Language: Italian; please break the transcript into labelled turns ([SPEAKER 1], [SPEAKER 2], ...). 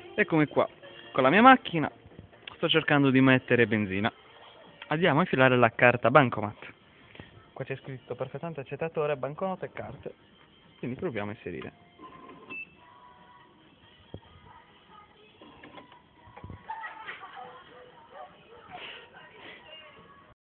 [SPEAKER 1] Eccomi qua, con la mia macchina, sto cercando di mettere benzina. Andiamo a infilare la carta bancomat. Qua c'è scritto perfettamente accettatore, banconote e carte. Quindi proviamo a inserire.